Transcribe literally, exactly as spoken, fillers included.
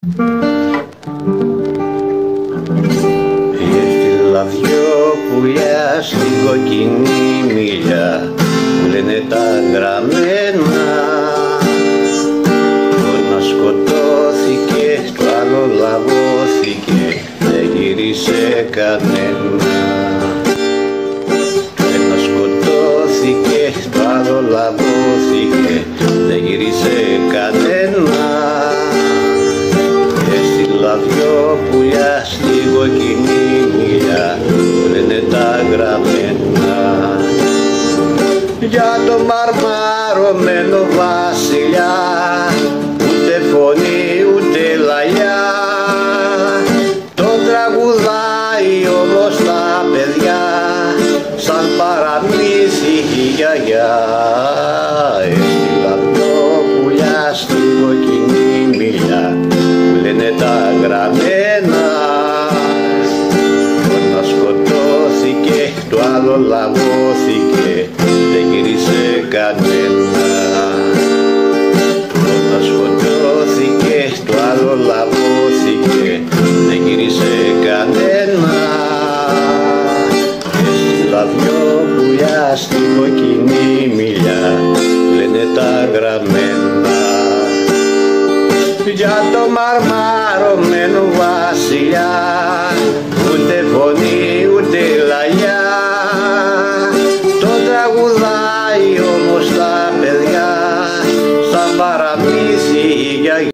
Έφυλα δυο πουλιά στην κοκκινή μιλιά, μου λένε τα γραμμένα. Το ένα σκοτώθηκε, το άλλο λαβώθηκε, δεν γύρισε κανένα. Το ένα σκοτώθηκε, το άλλο λαβώθηκε, δεν γύρισε κανένα. Έστειλα δυο πουλιά στην κοκκινή μιλιά, μου λένε τα γραμμένα. Για το μαρμαρωμένο βασιλιά, ούτε φωνή ούτε λαγιά, τον τραγουδάει όμως τα παιδιά, σαν παραμύθι η γιαγιά. Έστειλα δυο πουλιά στην κοκκινή μιλιά, μου λένε τα γραμμένα. Το ένα σκοτώθηκε, το άλλο λαβώθηκε, δεν γύρισε κανένα. Το ένα σκοτώθηκε, το άλλο λαβώθηκε, δεν γύρισε κανένα. Έστειλα δυο πουλιά στην κοκκινή μιλιά, λένε τα γραμμένα. Για το μαρμαρωμένο βασιλιά,